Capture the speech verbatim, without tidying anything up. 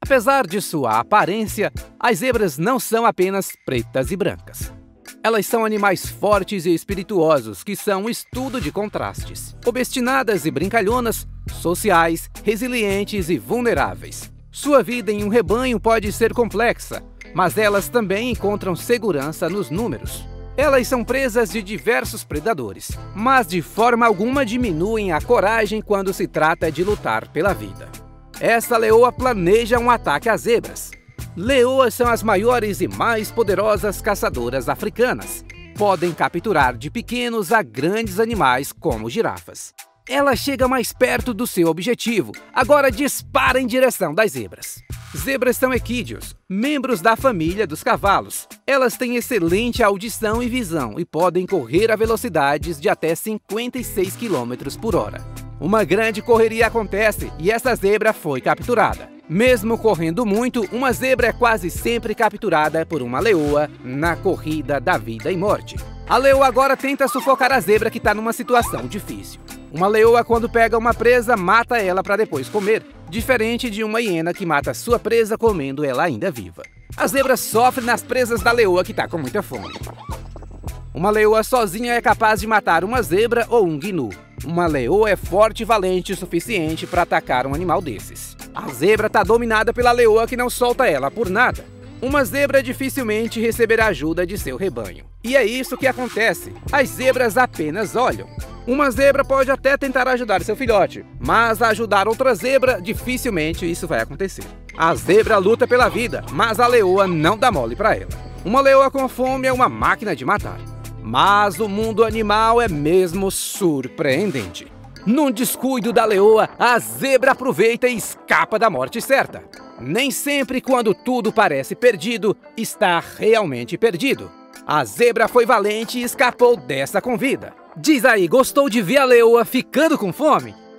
Apesar de sua aparência, as zebras não são apenas pretas e brancas. Elas são animais fortes e espirituosos que são um estudo de contrastes. Obstinadas e brincalhonas, sociais, resilientes e vulneráveis. Sua vida em um rebanho pode ser complexa, mas elas também encontram segurança nos números. Elas são presas de diversos predadores, mas de forma alguma diminuem a coragem quando se trata de lutar pela vida. Essa leoa planeja um ataque às zebras. Leoas são as maiores e mais poderosas caçadoras africanas. Podem capturar de pequenos a grandes animais como girafas. Ela chega mais perto do seu objetivo, agora dispara em direção das zebras. Zebras são equídeos, membros da família dos cavalos. Elas têm excelente audição e visão e podem correr a velocidades de até cinquenta e seis quilômetros por hora. Uma grande correria acontece e essa zebra foi capturada. Mesmo correndo muito, uma zebra é quase sempre capturada por uma leoa na corrida da vida e morte. A leoa agora tenta sufocar a zebra que está numa situação difícil. Uma leoa, quando pega uma presa, mata ela para depois comer, diferente de uma hiena que mata sua presa comendo ela ainda viva. A zebra sofre nas presas da leoa que está com muita fome. Uma leoa sozinha é capaz de matar uma zebra ou um gnu. Uma leoa é forte e valente o suficiente para atacar um animal desses. A zebra está dominada pela leoa que não solta ela por nada. Uma zebra dificilmente receberá ajuda de seu rebanho. E é isso que acontece. As zebras apenas olham. Uma zebra pode até tentar ajudar seu filhote, mas ajudar outra zebra, dificilmente isso vai acontecer. A zebra luta pela vida, mas a leoa não dá mole para ela. Uma leoa com fome é uma máquina de matar. Mas o mundo animal é mesmo surpreendente. Num descuido da leoa, a zebra aproveita e escapa da morte certa. Nem sempre, quando tudo parece perdido, está realmente perdido. A zebra foi valente e escapou dessa com vida. Diz aí, gostou de ver a leoa ficando com fome?